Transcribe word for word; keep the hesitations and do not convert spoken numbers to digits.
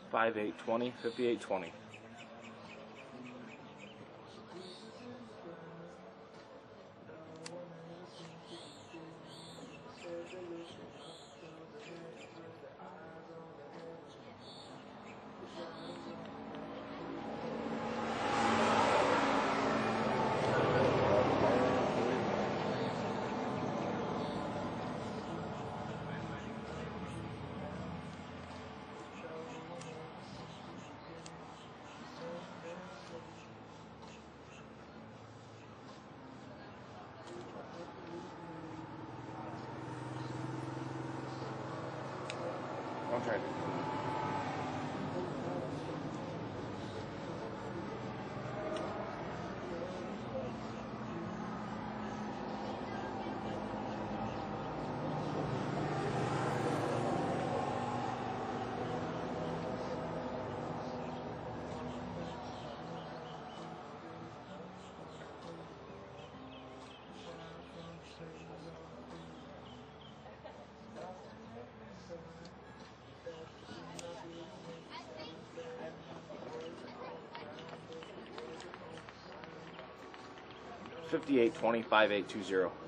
five eight twenty, fifty-eight twenty. I'll try to. fifty-eight twenty, five eight two zero.